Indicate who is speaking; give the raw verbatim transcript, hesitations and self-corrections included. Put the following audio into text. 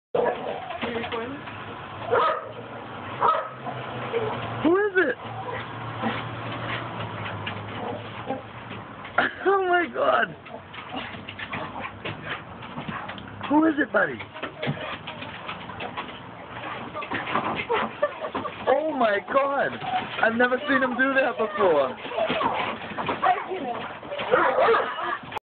Speaker 1: Who is it? Oh my God! Who is it, buddy? Oh my God! I've never seen him do that before.